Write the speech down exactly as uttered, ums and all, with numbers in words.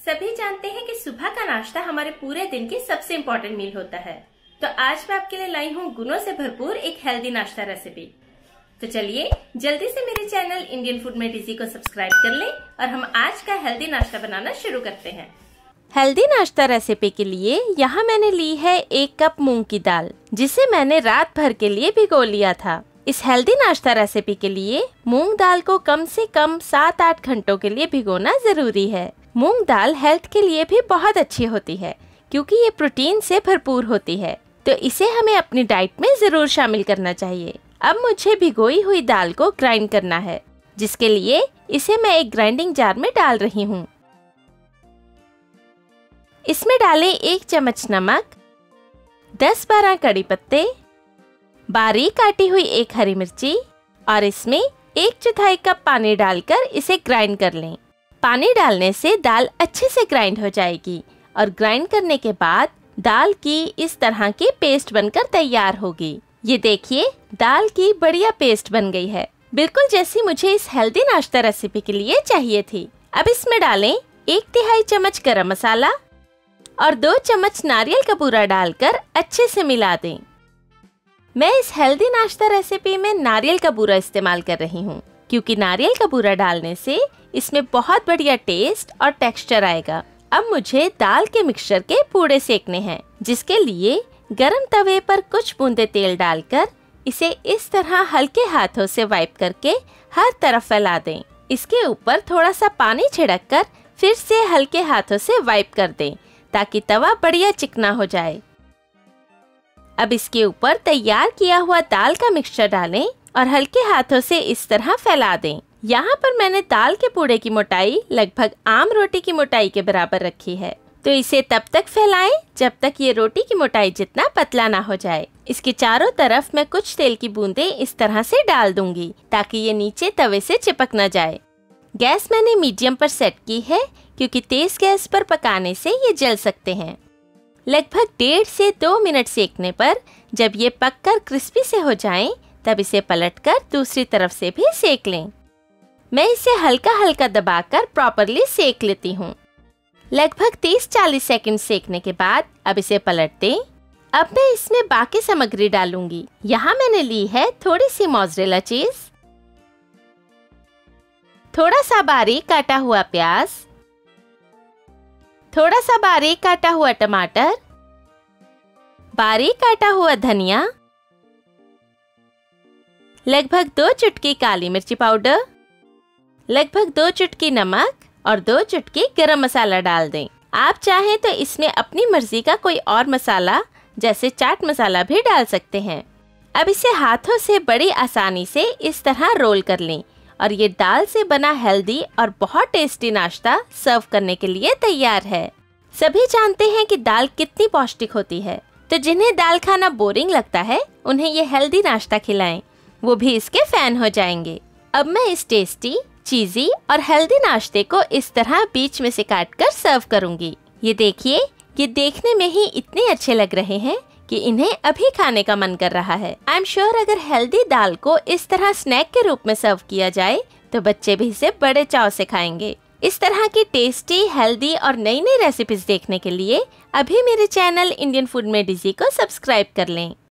सभी जानते हैं कि सुबह का नाश्ता हमारे पूरे दिन की सबसे इम्पोर्टेंट मील होता है। तो आज मैं आपके लिए लाई हूँ गुणों से भरपूर एक हेल्दी नाश्ता रेसिपी। तो चलिए जल्दी से मेरे चैनल इंडियन फूड में डिजी को सब्सक्राइब कर लें और हम आज का हेल्दी नाश्ता बनाना शुरू करते हैं। हेल्दी नाश्ता रेसिपी के लिए यहाँ मैंने ली है एक कप मूंग की दाल, जिसे मैंने रात भर के लिए भिगो लिया था। इस हेल्दी नाश्ता रेसिपी के लिए मूंग दाल को कम से कम सात आठ घंटों के लिए भिगोना जरूरी है। मूंग दाल हेल्थ के लिए भी बहुत अच्छी होती है क्योंकि ये प्रोटीन से भरपूर होती है, तो इसे हमें अपनी डाइट में जरूर शामिल करना चाहिए। अब मुझे भिगोई हुई दाल को ग्राइंड करना है, जिसके लिए इसे मैं एक ग्राइंडिंग जार में डाल रही हूँ। इसमें डालें एक चम्मच नमक, दस बारह कड़ी पत्ते, बारीक काटी हुई एक हरी मिर्ची और इसमें एक चौथाई कप पानी डालकर इसे ग्राइंड कर लें। पानी डालने से दाल अच्छे से ग्राइंड हो जाएगी और ग्राइंड करने के बाद दाल की इस तरह की पेस्ट बनकर तैयार होगी। ये देखिए, दाल की बढ़िया पेस्ट बन गई है, बिल्कुल जैसी मुझे इस हेल्दी नाश्ता रेसिपी के लिए चाहिए थी। अब इसमें डालें एक तिहाई चम्मच गरम मसाला और दो चम्मच नारियल का बूरा डालकर अच्छे से मिला दें। मैं इस हेल्दी नाश्ता रेसिपी में नारियल का बूरा इस्तेमाल कर रही हूँ क्योंकि नारियल का बूरा डालने से इसमें बहुत बढ़िया टेस्ट और टेक्सचर आएगा। अब मुझे दाल के मिक्सचर के पूड़े सेकने हैं, जिसके लिए गरम तवे पर कुछ बूंदे तेल डालकर इसे इस तरह हल्के हाथों से वाइप करके हर तरफ फैला दें। इसके ऊपर थोड़ा सा पानी छिड़क कर फिर से हल्के हाथों से वाइप कर दें ताकि तवा बढ़िया चिकना हो जाए। अब इसके ऊपर तैयार किया हुआ दाल का मिक्सचर डालें और हल्के हाथों से इस तरह फैला दें। यहाँ पर मैंने दाल के पूड़े की मोटाई लगभग आम रोटी की मोटाई के बराबर रखी है, तो इसे तब तक फैलाएं जब तक ये रोटी की मोटाई जितना पतला ना हो जाए। इसके चारों तरफ मैं कुछ तेल की बूंदें इस तरह से डाल दूंगी ताकि ये नीचे तवे से चिपक न जाए। गैस मैंने मीडियम पर सेट की है क्योंकि तेज गैस पर पकाने से ये जल सकते हैं। लगभग डेढ़ से दो मिनट सेकने पर जब ये पककर क्रिस्पी से हो जाएं, तब इसे पलटकर दूसरी तरफ से भी सेक लें। मैं इसे हल्का हल्का दबाकर प्रॉपरली सेक लेती हूँ। लगभग तीस चालीस सेकंड सेकने के बाद अब इसे पलट दें। अब मैं इसमें बाकी सामग्री डालूंगी। यहाँ मैंने ली है थोड़ी सी मोज़रेला चीज, थोड़ा सा बारीक काटा हुआ प्याज, थोड़ा सा बारीक काटा हुआ टमाटर, बारीक काटा हुआ धनिया, लगभग दो चुटकी काली मिर्ची पाउडर, लगभग दो चुटकी नमक और दो चुटकी गरम मसाला डाल दें। आप चाहें तो इसमें अपनी मर्जी का कोई और मसाला जैसे चाट मसाला भी डाल सकते हैं। अब इसे हाथों से बड़ी आसानी से इस तरह रोल कर लें और ये दाल से बना हेल्दी और बहुत टेस्टी नाश्ता सर्व करने के लिए तैयार है। सभी जानते हैं कि दाल कितनी पौष्टिक होती है, तो जिन्हें दाल खाना बोरिंग लगता है उन्हें ये हेल्दी नाश्ता खिलाएं, वो भी इसके फैन हो जाएंगे। अब मैं इस टेस्टी, चीजी और हेल्दी नाश्ते को इस तरह बीच में से काट कर सर्व करूंगी। ये देखिए, ये देखने में ही इतने अच्छे लग रहे हैं कि इन्हें अभी खाने का मन कर रहा है। आई एम श्योर अगर हेल्दी दाल को इस तरह स्नैक के रूप में सर्व किया जाए तो बच्चे भी इसे बड़े चाव से खाएंगे। इस तरह की टेस्टी, हेल्दी और नई नई रेसिपीज देखने के लिए अभी मेरे चैनल इंडियन फूड में डिजी को सब्सक्राइब कर लें।